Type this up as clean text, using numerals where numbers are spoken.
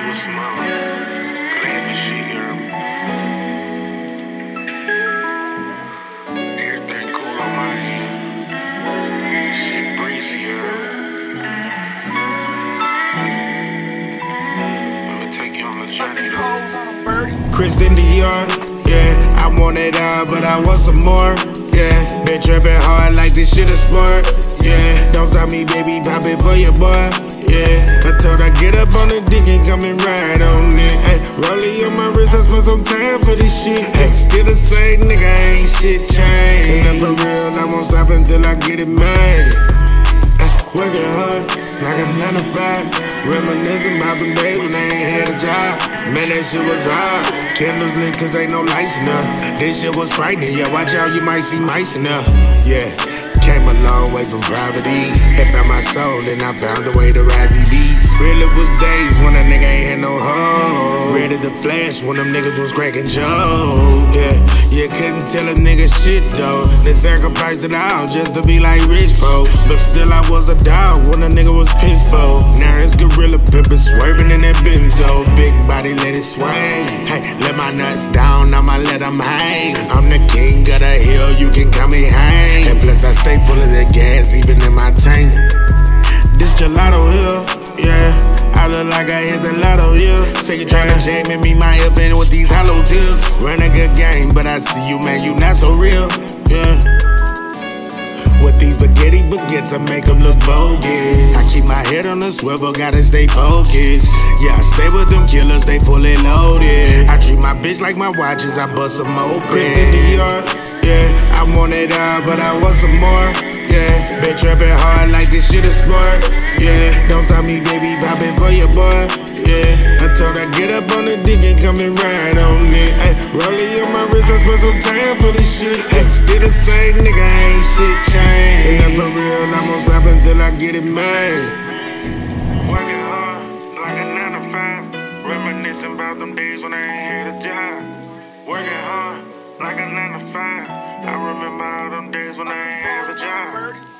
with some laughing shit, you heard me? Everything cool on my end. Shit breezy, you heard me? Let me take you on the journey, though. Christian Dior, yeah. I want it all, but I want some more, yeah. Been trapping hard like this shit a sport, yeah. Don't stop me, baby, pop it for your boy, yeah. I told her get up on the dick and come and ride on it. Ay, rolling on my wrist, I spent some time for this shit. Ay, still the same nigga, ain't shit changed. And for real, I won't stop until I get it made. Working hard, like a 9 to 5. Reminiscing about them days when they ain't had a job. Man, that shit was hard. Candles lit cause ain't no lights in there. This shit was frightening, yeah, watch out, you might see mice in there. Yeah, came a long way from poverty. Had found my soul, and I found a way to ride these beats. Really was days when a nigga ain't had no hoe. Ready to flash when them niggas was cracking Joe. Yeah, you couldn't tell a nigga shit though. They sacrificed it all just to be like rich folks. But still I was a dog when a nigga was pissed for. Now it's gorilla pimpin' swerving in that benzo. Big body, let it swing. Hey, let my nuts down, I'ma let them hang. I'm the king of the hill, you can call me hang. And plus I stay full of that gas, even in my tank. This gelato here, yeah. I look like I hit the lotto, yeah. Say you tryna jam me, my event with these hollow tips. Run a good game, but I see you, man, you not so real, yeah. With these spaghetti baguettes, I make them look bogus. I keep my head on the swivel, gotta stay focused. Yeah, I stay with them killers, they fully loaded. I treat my bitch like my watches, I bust some more. Christian Dior, yeah. I want it all, but I want some more, yeah. Been trapping hard like this shit a sport, yeah. Don't stop me, baby, pop it for your boy, yeah. I told her get up on the dick and come and ride on it. Ay, rolling on my wrist, I spent some time for this shit. Ay, still the same nigga, ain't shit changed. And for real, I won't stop until I get it made. Working hard, like a 9 to 5. Reminiscing about them days when I ain't had a job. Working hard, like a 9 to 5. I remember all them days when I ain't have a job.